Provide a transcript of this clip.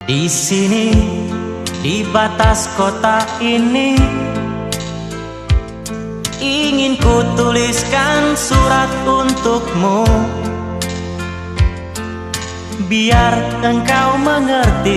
Di sini, di batas kota ini, ingin ku tuliskan surat untukmu, biar engkau mengerti.